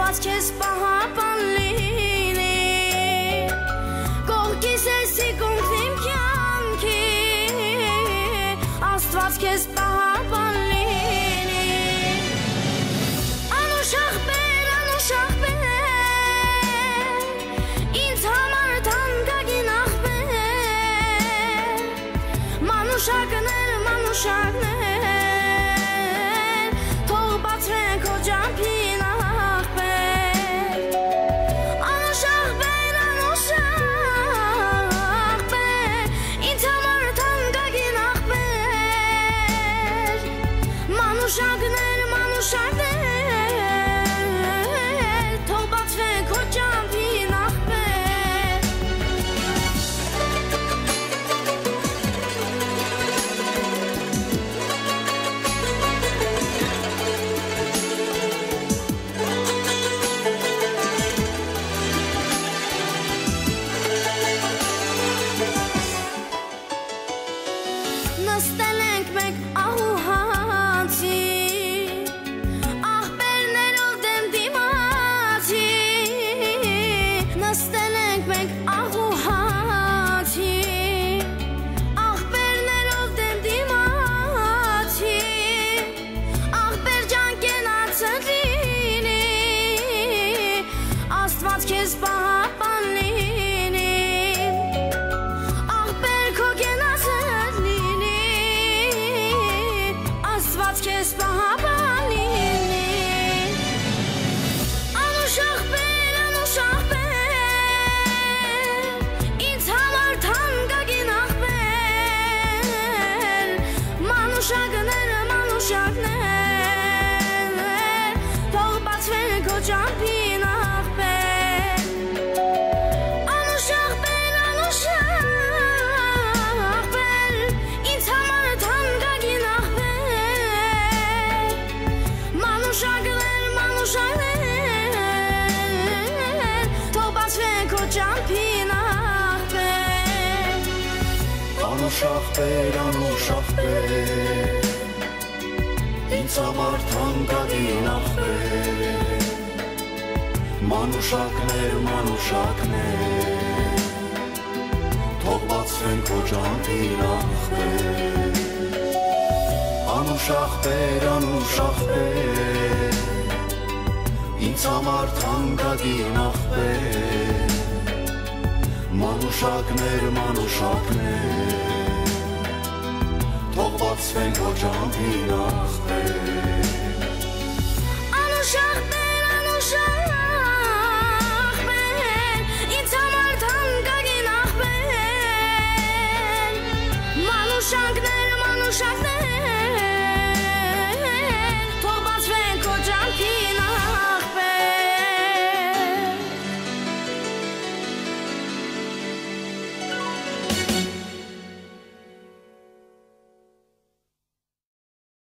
Աստված քեզ պահապան լինի Կողքիս ես իկունք իմ կյանքի Աստված քեզ պահապան լինի Անուշ աղբեր, ինձ համար թանկագին աղբեր Մանուշակներ, թող բացվեն քո ջամփին աղբեր Անուշ աղբեր, ինձ համար թանկագին աղբեր Մանուշակներ, թող բացվեն քո ջամփին աղբեր Նստել ենք մենք ահու հանցի Աղբերներով դեմ դիմացի Նստել ենք մենք ահու հանցի Աղբերներով դեմ դիմացի Աղբեր ջան կենացդ լինի Աստված քեզ պահապան լինի Աղբեր քո կենացդ լինի Աստված քեզ պահապան լինի Անուշ աղբեր, ինձ համար թանկագին աղբեր Մանուշակներ, թող բացվեն քո ջամփին աղբեր Անուշ աղբեր, ինձ համար թանկագին աղբեր Մանուշակներ, թող բացվեն քո ջամփին աղբեր Անուշ աղբեր, ինձ համար թանկագին աղբեր Մանուշակներ, թող բացվեն քո ջամփին աղբեր Անուշ աղբեր, ինձ համար թանկագին աղբեր Մանուշակներ, թող բացվեն քո ջամփին աղբեր Անուշ աղբեր, ինձ համար թանկագին աղբեր Մանուշակներ,